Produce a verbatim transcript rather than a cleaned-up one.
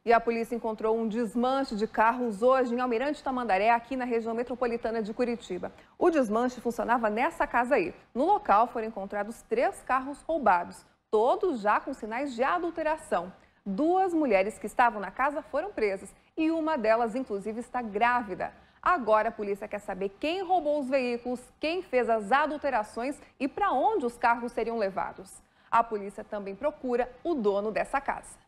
E a polícia encontrou um desmanche de carros hoje em Almirante Tamandaré, aqui na região metropolitana de Curitiba. O desmanche funcionava nessa casa aí. No local foram encontrados três carros roubados, todos já com sinais de adulteração. Duas mulheres que estavam na casa foram presas e uma delas, inclusive, está grávida. Agora a polícia quer saber quem roubou os veículos, quem fez as adulterações e para onde os carros seriam levados. A polícia também procura o dono dessa casa.